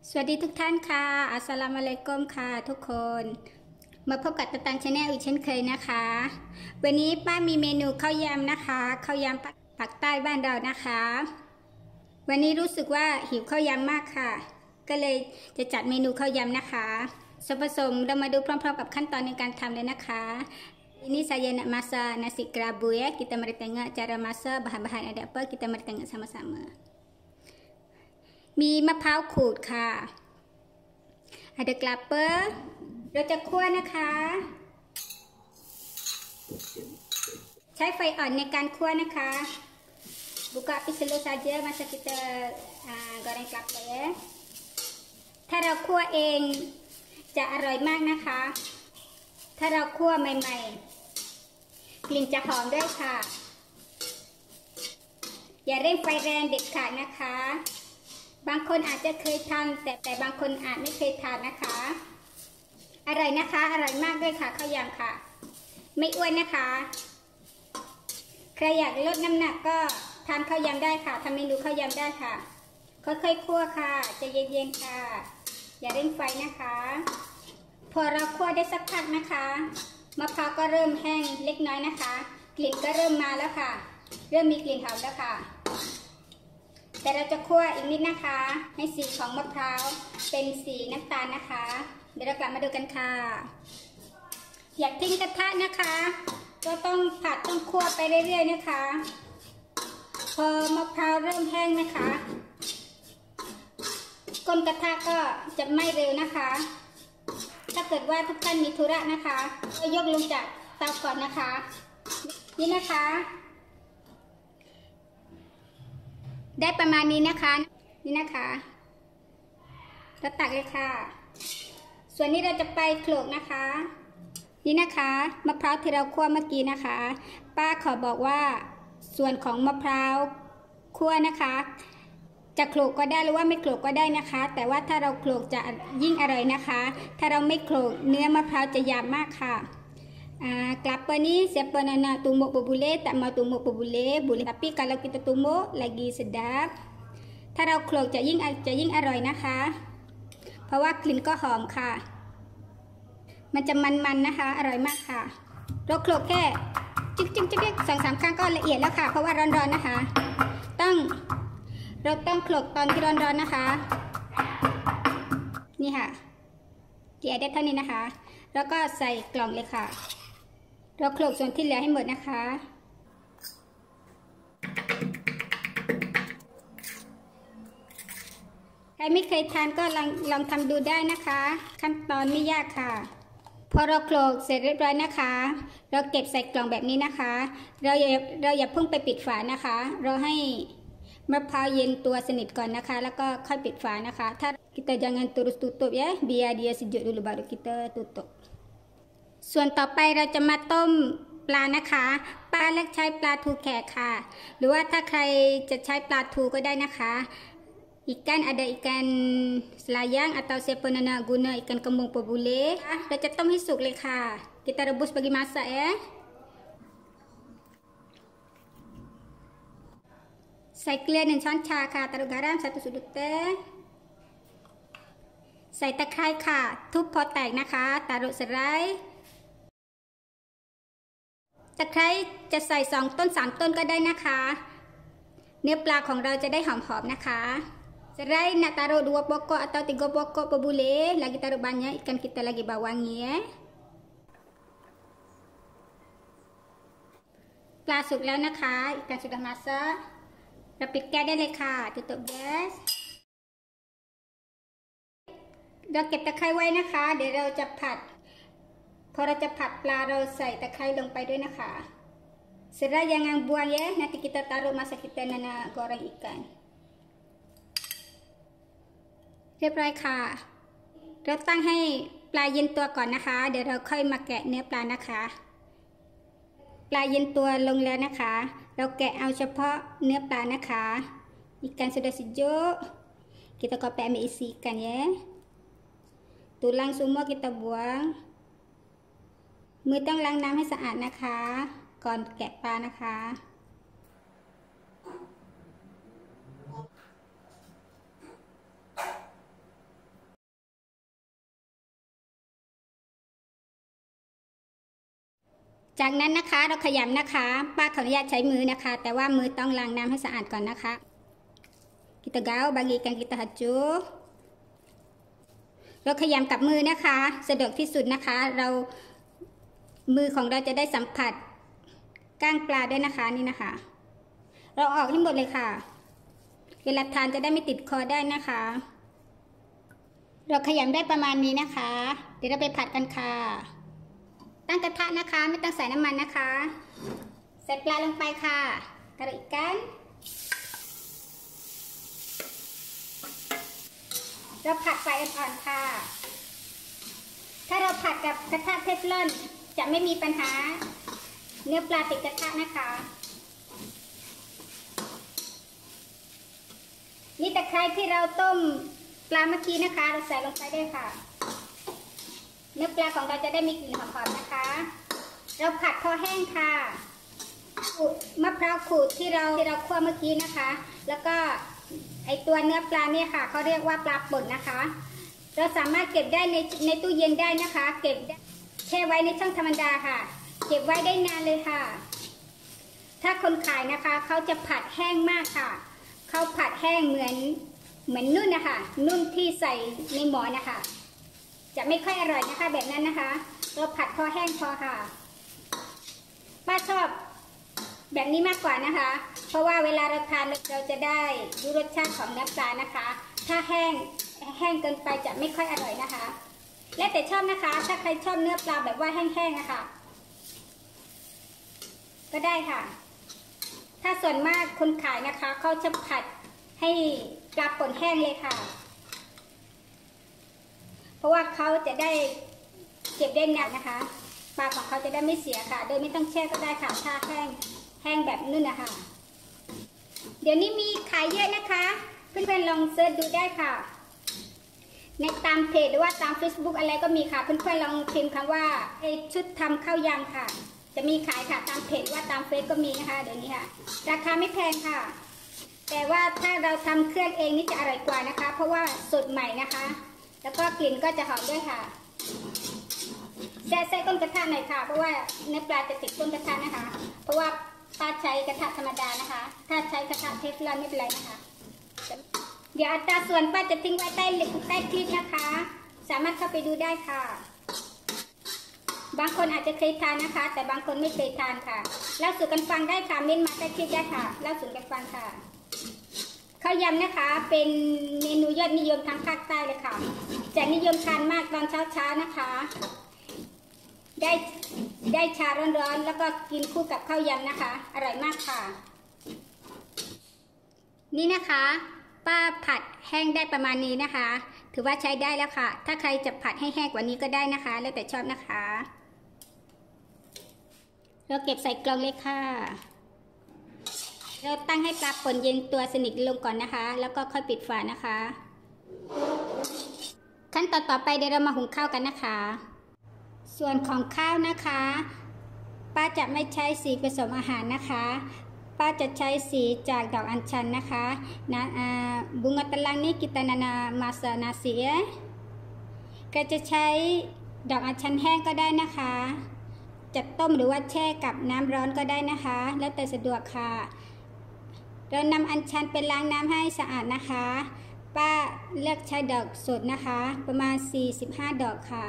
สวัสดีทุกท่านค่ะอัสสลามุอะลัยกุมค่ะทุกคนมาพบกับตังชาแนลอีกเช่นเคยนะคะวันนี้ป้ามีเมนูข้าวยำนะคะข้าวยำปักใต้บ้านเรานะคะวันนี้รู้สึกว่าหิวข้าวยำมากค่ะก็เลยจะจัดเมนูข้าวยำนะคะส่วนผสมเรามาดูพร้อมๆกับขั้นตอนในการทำเลยนะคะIni saya nak masak nasi kerabu ya. Kita mari tengok cara masak, bahan-bahan ada apa, kita mari tengok sama-sama. มีมะพร้าวขูดค่ะada kelapa เราจะคั่วนะคะใช้ไฟอ่อนในการคั่วนะคะ buka api slow saja masa kita goreng kelapa ya ถ้าเราคั่วเองจะอร่อยมากนะคะถ้าเราคั่วใหม่ๆกลิ่นจะหอมด้วยค่ะอย่าเร่งไฟแรงเด็ดขาดนะคะบางคนอาจจะเคยทานแต่บางคนอาจไม่เคยทานนะคะอร่อยนะคะอร่อยมากด้วยค่ะข้าวยำค่ะไม่อ้วนนะคะใครอยากลดน้ำหนักก็ทานข้าวยำได้ค่ะทำเมนูข้าวยำได้ค่ะค่อยๆคั่วค่ะใจเย็นๆค่ะอย่าเร่งไฟนะคะพอเราคั่วได้สักพักนะคะมะพร้าวก็เริ่มแห้งเล็กน้อยนะคะกลิ่นก็เริ่มมาแล้วค่ะเริ่มมีกลิ่นหอมแล้วค่ะแต่เราจะคั่วอีกนิดนะคะให้สีของมะพร้าวเป็นสีน้ำตาลนะคะเดี๋ยวเรากลับมาดูกันค่ะอย่าทิ้งกระทะนะคะก็ต้องผัดต้องคั่วไปเรื่อยๆนะคะพอมะพร้าวเริ่มแห้งนะคะก้นกระทะก็จะไหม้เร็วนะคะถ้าเกิดว่าทุกท่านมีธุระนะคะก็ยกลงจากเตาก่อนนะคะนี่นะคะได้ประมาณนี้นะคะนี่นะคะเราตักเลยค่ะส่วนนี้เราจะไปโขลกนะคะนี่นะคะมะพร้าวที่เราคั่วเมื่อกี้นะคะป้าขอบอกว่าส่วนของมะพร้าวคั่วนะคะจะโขลกก็ได้หรือว่าไม่โขลกก็ได้นะคะแต่ว่าถ้าเราโขลกจะยิ่งอร่อยนะคะถ้าเราไม่โขลกเนื้อมะพร้าวจะหยาบมากค่ะkelapa ni siapa nak tumbuk pun boleh tak mau tumbuk pun boleh tapi kalau kita tumbuk lagi sedap ถ้าเราโขลกจะยิ่งอร่อยนะคะเพราะว่ากลิ่นก็หอมค่ะมันจะมันๆนะคะอร่อยมากค่ะเราโขลกแค่จิ๊ก2-3 ครั้งก็ละเอียดแล้วค่ะเพราะว่าร้อนๆนะคะเราต้องโขลกตอนที่ร้อนๆนะคะนี่ค่ะเกี่ยได้เท่านี้นะคะแล้วก็ใส่กล่องเลยค่ะเราโขลกส่วนที่เหลือให้หมดนะคะใครไม่เคยทานก็ลองทำดูได้นะคะขั้นตอนไม่ยากค่ะพอเราโขลกเสร็จเรียบร้อยนะคะเราเก็บใส่กล่องแบบนี้นะคะเราอย่าเพิ่งไปปิดฝานะคะเราให้มะพร้าวเย็นตัวสนิทก่อนนะคะแล้วก็ค่อยปิดฝานะคะถ้า kita jangan terus tutup ya biar dia sejuk dulu baru kita tutup ส่วนต่อไปเราจะมาต้มปลานะคะป้าเลือกใช้ปลาทูแขกค่ะหรือว่าถ้าใครจะใช้ปลาทูก็ได้นะคะikan ada ikan selayang atau siapa nak guna ikan kembung pun boleh เราจะต้มให้สุกเลยค่ะ kita rebus bagi masak ya ใส่เกลือ1 ช้อนชาค่ะ taruh garam 1 sudut teh ใส่ตะไคร้ค่ะทุบพอแตกนะคะ taruh serai ตะไคร้จะใส่2 ต้น 3 ต้นก็ได้นะคะเนื้อปลาของเราจะได้หอมๆนะคะ serai nak taruh 2 pokok atau 3 pokok pun boleh lagi taruh banyak ikan kita lagi bawangi ya ปลาสุกแล้วนะคะ ikan sudah masak เราปิดแก๊สได้เลยค่ะ tutup gas เราเก็บตะไคร้ไว้นะคะเดี๋ยวเราจะผัดพอเราจะผัดปลาเราใส่ตะไคร้ลงไปด้วยนะคะ serai jangan buang ya nanti kita taruh masa kita nak goreng ikan เรียบร้อยค่ะเราตั้งให้ปลาเย็นตัวก่อนนะคะเดี๋ยวเราค่อยมาแกะเนื้อปลานะคะปลาเย็นตัวลงแล้วนะคะเราแกะเอาเฉพาะเนื้อปลานะคะ ikan sudah sejuk kita kopi ambil isi ikan ya tulang semua kita buang มือต้องล้างน้ำให้สะอาดนะคะก่อนแกะปลานะคะจากนั้นนะคะเราขยำนะคะป้าขออนุญาตใช้มือนะคะแต่ว่ามือต้องล้างน้ำให้สะอาดก่อนนะคะkita gaul bagikan kita hancurเราขยำกับมือนะคะสะดวกที่สุดนะคะเรามือของเราจะได้สัมผัสก้างปลาด้วยนะคะนี่นะคะเราออกให้หมดเลยค่ะเวลาทานจะได้ไม่ติดคอได้นะคะเราขยำได้ประมาณนี้นะคะเดี๋ยวเราไปผัดกันค่ะตั้งกระทะนะคะไม่ต้องใส่น้ำมันนะคะใส่ปลาลงไปค่ะกระดิ่งกันเราผัดไฟอ่อนๆค่ะถ้าเราผัดกับกระทะเทฟลอนจะไม่มีปัญหาเนื้อปลาติดกระทะนะคะนี่ตะไคร้ที่เราต้มปลาเมื่อกี้นะคะเราใส่ลงไปได้ค่ะเนื้อปลาของเราจะได้มีกลิ่นหอมๆนะคะเราผัดพอแห้งค่ะมะพร้าวขูดที่เราคั่วเมื่อกี้นะคะแล้วก็ไอตัวเนื้อปลาเนี่ยค่ะเขาเรียกว่าปลาป่นนะคะเราสามารถเก็บได้ในตู้เย็นได้นะคะเก็บแช่ไว้ในช่องธรรมดาค่ะเก็บไว้ได้นานเลยค่ะถ้าคนขายนะคะเขาจะผัดแห้งมากค่ะเขาผัดแห้งเหมือนนุ่นนะคะนุ่นที่ใส่ในหม้อนะคะจะไม่ค่อยอร่อยนะคะแบบนั้นนะคะเราผัดพอแห้งพอค่ะป้าชอบแบบนี้มากกว่านะคะเพราะว่าเวลาเราทานเราจะได้รู้รสชาติของเนื้อปลานะคะถ้าแห้งเกินไปจะไม่ค่อยอร่อยนะคะและแต่ชอบนะคะถ้าใครชอบเนื้อปลาแบบว่าแห้งๆนะคะก็ได้ค่ะถ้าส่วนมากคนขายนะคะเขาจะผัดให้ปลาป่นแห้งเลยค่ะเพราะว่าเขาจะได้เก็บได้นานนะคะปลาของเขาจะได้ไม่เสียค่ะโดยไม่ต้องแช่ก็ได้ค่ะถ้าแห้งแบบนุ่นนะคะเดี๋ยวนี้มีขายเยอะนะคะเพื่อนๆลองเซิร์ชดูได้ค่ะในตามเพจหรือว่าตาม Facebook อะไรก็มีค่ะเพื่อนๆลองพิมพ์คำว่าชุดทำข้าวยำค่ะจะมีขายค่ะตามเพจว่าตามเฟซก็มีนะคะเดี๋ยวนี้ค่ะราคาไม่แพงค่ะแต่ว่าถ้าเราทำเครื่องเองนี่จะอร่อยกว่านะคะเพราะว่าสดใหม่นะคะแล้วก็กลิ่นก็จะหอมด้วยค่ะแช่ต้นกระทะหน่อยค่ะเพราะว่าเนื้อปลาจะติดต้นกระทะนะคะเพราะว่าป้าใช้กระทะธรรมดานะคะถ้าใช้กระทะเทฟลอนไม่เป็นไรนะคะเดี๋ยวอัตราส่วนป้าจะทิ้งไว้ใต้คลิปนะคะสามารถเข้าไปดูได้ค่ะบางคนอาจจะเคยทานนะคะแต่บางคนไม่เคยทานค่ะเล่าสู่กันฟังได้ค่ะเม้นมาใต้คลิปได้ค่ะเล่าสู่กันฟังค่ะข้าวยำนะคะเป็นเมนูยอดนิยมทางภาคใต้เลยค่ะจะนิยมทานมากตอนเช้านะคะได้ชาร้อนๆแล้วก็กินคู่กับข้าวยำนะคะอร่อยมากค่ะนี่นะคะป้าผัดแห้งได้ประมาณนี้นะคะถือว่าใช้ได้แล้วค่ะถ้าใครจะผัดให้แห้งกว่านี้ก็ได้นะคะแล้วแต่ชอบนะคะเราเก็บใส่กล่องเลยค่ะเราตั้งให้ปลาป่นเย็นตัวสนิทลงก่อนนะคะแล้วก็ค่อยปิดฝานะคะขั้นตอนต่อไปเดี๋ยวเรามาหุงข้าวกันนะคะส่วนของข้าวนะคะป้าจะไม่ใช้สีผสมอาหารนะคะป้าจะใช้สีจากดอกอัญชันนะคะbunga telangนี่kita nana masak nasi yaก็จะใช้ดอกอัญชันแห้งก็ได้นะคะจะต้มหรือว่าแช่กับน้ำร้อนก็ได้นะคะแล้วแต่สะดวกค่ะเรานำอัญชันไปล้างน้ำให้สะอาดนะคะป้าเลือกใช้ดอกสดนะคะประมาณ45ดอกค่ะ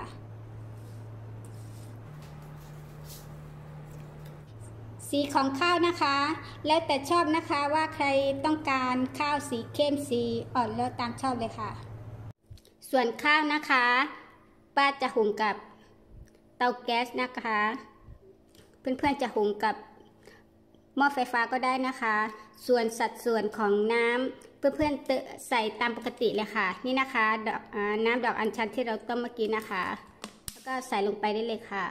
สีของข้าวนะคะแล้วแต่ชอบนะคะว่าใครต้องการข้าวสีเข้มสีอ่อนแล้วตามชอบเลยค่ะส่วนข้าวนะคะป้าจะหุงกับเตาแก๊สนะคะเพื่อนๆจะหุงกับหม้อไฟฟ้าก็ได้นะคะส่วนสัดส่วนของน้ำเพื่อนๆใส่ตามปกติเลยค่ะนี่นะคะน้ำดอกอัญชันที่เราต้มเมื่อกี้นะคะแล้วก็ใส่ลงไปได้เลยค่ะ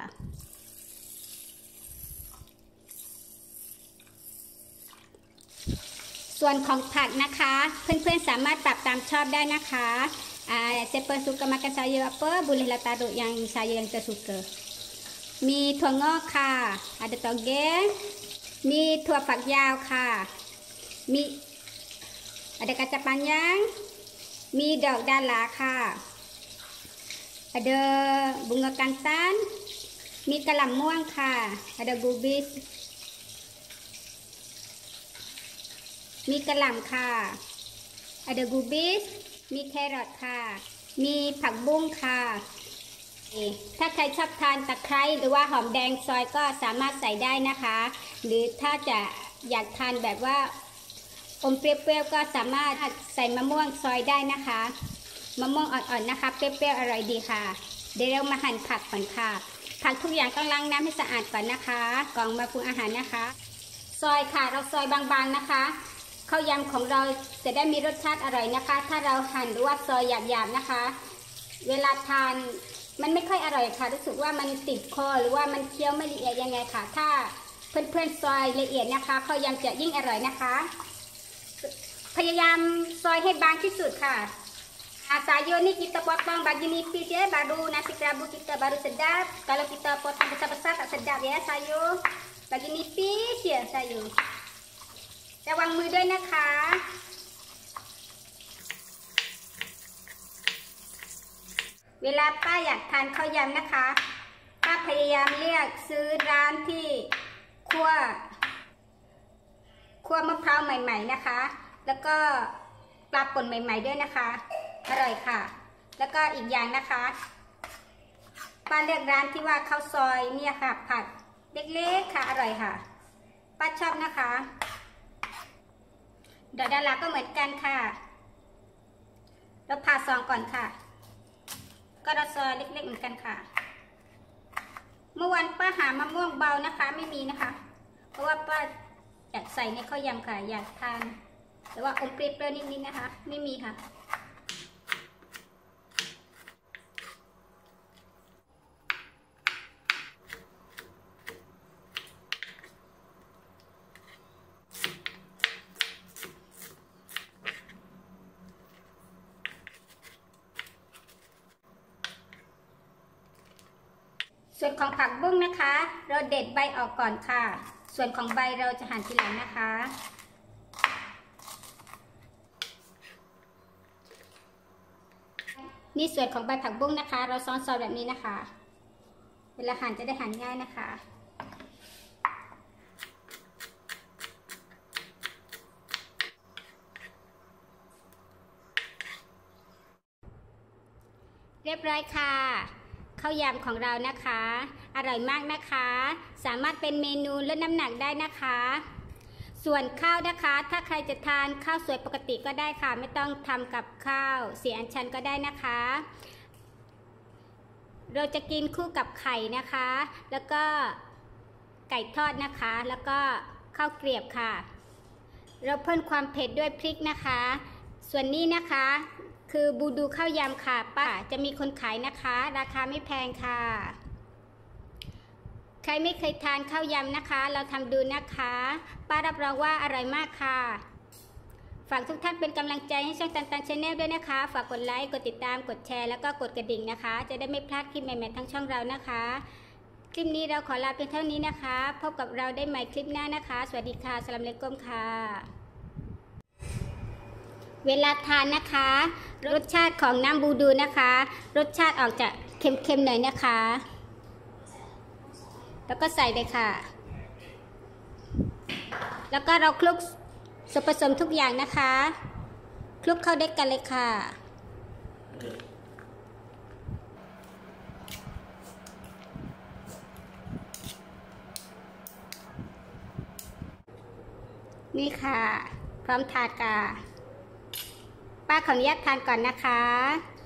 ส่วนของผักนะคะเพื่อนๆสามารถปรับตามชอบได้นะคะsiapa suka makan sayur apa bolehlah taruh yang saya yang tersukaมีถั่วงอกค่ะada toge มีถั่วฝักยาวค่ะมี ada kacang panjang มีดอกดาหลาค่ะ ada bunga kantan มีกระหล่ำม่วงค่ะอะดากูบิสมีกระหล่ำค่ะอะดากูบิสมีแครอทค่ะมีผักบุ้งค่ะถ้าใครชอบทานตะไคร้หรือว่าหอมแดงซอยก็สามารถใส่ได้นะคะหรือถ้าจะอยากทานแบบว่าอมเปรี้ยวๆก็สามารถใส่มะม่วงซอยได้นะคะมะม่วงอ่อนๆนะคะเปรี้ยวๆอร่อยดีค่ะเดี๋ยวเรามาหั่นผักก่อนค่ะผักทุกอย่างต้องล้างน้ำให้สะอาดก่อนนะคะก่อนมาปรุงอาหารนะคะซอยค่ะเราซอยบางๆนะคะข้าวยำของเราจะได้มีรสชาติอร่อยนะคะถ้าเราหั่นหรือว่าซอยหยาบๆนะคะเวลาทานมันไม่ค่อยอร่อยค่ะรู้สึกว่ามันติดคอหรือว่ามันเคี้ยวไม่ละเอียดยังไงค่ะถ้าเพื่อนๆซอยละเอียดนะคะข้าวยำจะยิ่งอร่อยนะคะพยายามซอยให้บางที่สุดค่ะsayur ni kita potong bagi nipis ya baru nasi kerabu kita baru sedap kalau kita potong besar-besar tak sedap ya sayur bagi nipis ya sayurระวังมือด้วยนะคะเวลาป้าอยากทานข้าวยำนะคะป้าพยายามเลือกซื้อร้านที่คั่วมะพร้าวใหม่ๆนะคะแล้วก็ปลาป่นใหม่ๆด้วยนะคะอร่อยค่ะแล้วก็อีกอย่างนะคะป้าเลือกร้านที่ว่าข้าวซอยเนี่ยค่ะผัดเล็กๆค่ะอร่อยค่ะป้าชอบนะคะดอกดาราก็เหมือนกันค่ะเราผ่าซองก่อนค่ะก็เราซอยเล็กๆเหมือนกันค่ะเมื่อวันป้าหามะม่วงเบานะคะไม่มีนะคะเพราะว่าป้าอยากใส่ในข้าวยำค่ะอยากทานแต่ว่าอมเปรี้ยวๆนิดๆนะคะไม่มีค่ะส่วนของผักบุ้งนะคะเราเด็ดใบออกก่อนค่ะส่วนของใบเราจะหั่นทีหลังนะคะนี่ส่วนของใบผักบุ้งนะคะเราซ้อนซอยแบบนี้นะคะเวลาหั่นจะได้หั่นง่ายนะคะเรียบร้อยค่ะข้าวยำของเรานะคะอร่อยมากนะคะสามารถเป็นเมนูลดน้ำหนักได้นะคะส่วนข้าวนะคะถ้าใครจะทานข้าวสวยปกติก็ได้ค่ะไม่ต้องทำกับข้าวสีอัญชันก็ได้นะคะเราจะกินคู่กับไข่นะคะแล้วก็ไก่ทอดนะคะแล้วก็ข้าวเกรียบค่ะเราเพิ่มความเผ็ดด้วยพริกนะคะส่วนนี้นะคะคือบูดูข้าวยำค่ะป้าจะมีคนขายนะคะราคาไม่แพงค่ะใครไม่เคยทานข้าวยำนะคะเราทำดูนะคะป้ารับรองว่าอร่อยมากค่ะฝากทุกท่านเป็นกำลังใจให้ช่องตันตันชาแนลด้วยนะคะฝากกดไลค์กดติดตามกดแชร์แล้วก็กดกระดิ่งนะคะจะได้ไม่พลาดคลิปใหม่ๆทั้งช่องเรานะคะคลิปนี้เราขอลาเพียงเท่านี้นะคะพบกับเราได้ใหม่คลิปหน้านะคะสวัสดีค่ะสลามอะลัยกุมค่ะเวลาทานนะคะรสชาติของน้ำบูดูนะคะรสชาติออกจะเค็มๆหน่อยนะคะแล้วก็ใส่เลยค่ะแล้วก็เราคลุกส่วนผสมทุกอย่างนะคะคลุกเข้าด้วยกันเลยค่ะนี่ค่ะพร้อมทานค่ะป้าขออนุญาตทานก่อนนะคะ